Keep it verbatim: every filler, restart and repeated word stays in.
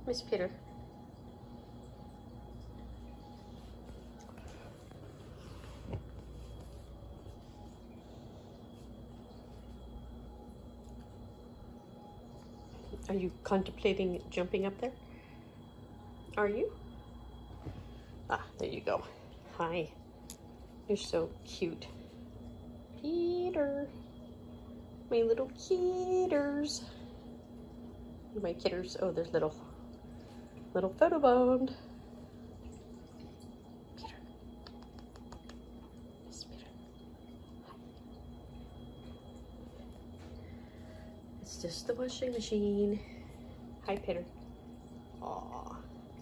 Miss Peter. Are you contemplating jumping up there? Are you? Ah, there you go. Hi. You're so cute. Peter. My little kitters. My kitters. Oh, there's little, little photo bond. Peter. Yes, Peter. Hi. It's just the washing machine. Hi, Peter. Aw.